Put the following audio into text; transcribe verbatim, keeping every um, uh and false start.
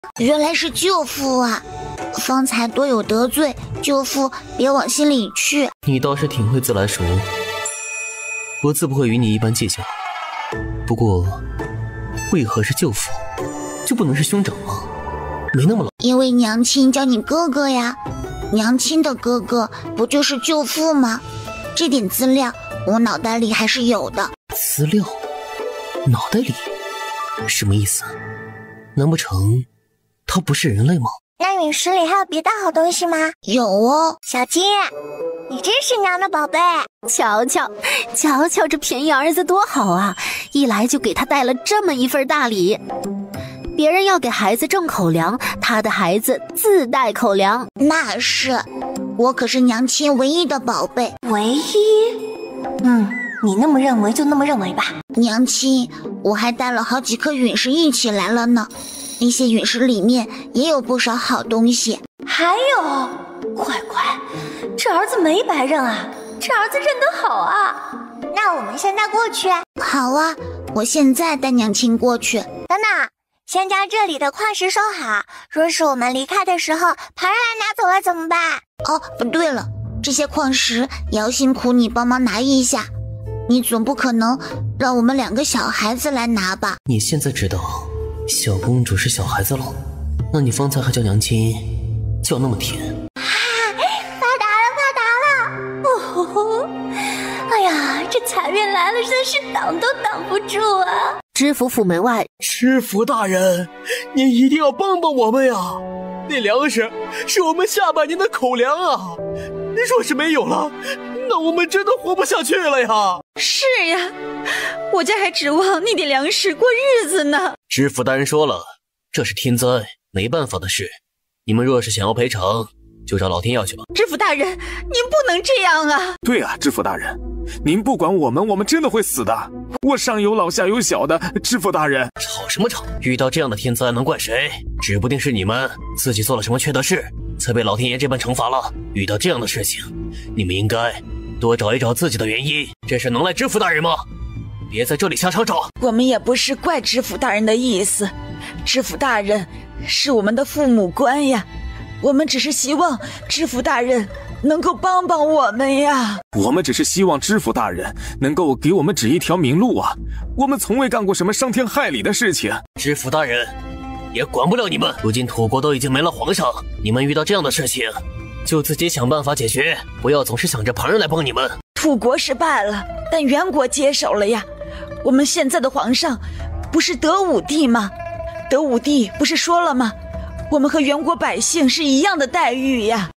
原来是舅父啊！方才多有得罪，舅父别往心里去。 你倒是挺会自来熟，我自不会与你一般计较。不过，为何是舅父，就不能是兄长吗？没那么老。 因为娘亲叫你哥哥呀，娘亲的哥哥不就是舅父吗？这点资料我脑袋里还是有的。 资料？脑袋里？什么意思？难不成他不是人类吗？ 那陨石里还有别的好东西吗？ 有哦。 小金，你真是娘的宝贝。 瞧瞧，瞧瞧这便宜儿子多好啊！一来就给他带了这么一份大礼。别人要给孩子挣口粮，他的孩子自带口粮。 那是，我可是娘亲唯一的宝贝。 唯一？嗯，你那么认为就那么认为吧。 娘亲，我还带了好几颗陨石一起来了呢。那些陨石里面也有不少好东西。 还有，乖乖，这儿子没白认啊，这儿子认得好啊。那我们现在过去。 好啊，我现在带娘亲过去。 等等，先将这里的矿石收好，若是我们离开的时候，旁人来拿走了怎么办？ 哦，不对了，这些矿石也要辛苦你帮忙拿一下。你总不可能让我们两个小孩子来拿吧？ 你现在知道小公主是小孩子了，那你方才还叫娘亲，叫那么甜。 啊，发达了，发达了！哦，哎呀，这财运来了，真是挡都挡不住啊！ 知府府门外， 知府大人，您一定要帮帮我们呀！那粮食是我们下半年的口粮啊，若是没有了，那我们真的活不下去了呀！ 是呀，我家还指望那点粮食过日子呢。 知府大人说了，这是天灾，没办法的事。你们若是想要赔偿，就找老天要去吧。 知府大人，您不能这样啊！ 对啊，知府大人，您不管我们，我们真的会死的。我上有老下有小的，知府大人。 吵什么吵？遇到这样的天灾能怪谁？指不定是你们自己做了什么缺德事，才被老天爷这般惩罚了。遇到这样的事情，你们应该多找一找自己的原因。这是能赖知府大人吗？别在这里瞎吵吵。 我们也不是怪知府大人的意思，知府大人是我们的父母官呀，我们只是希望知府大人能够帮帮我们呀。 我们只是希望知府大人能够给我们指一条明路啊！我们从未干过什么伤天害理的事情。 知府大人也管不了你们，如今土国都已经没了皇上，你们遇到这样的事情，就自己想办法解决，不要总是想着旁人来帮你们。 土国失败了，但元国接手了呀。我们现在的皇上不是德武帝吗？德武帝不是说了吗？我们和元国百姓是一样的待遇呀。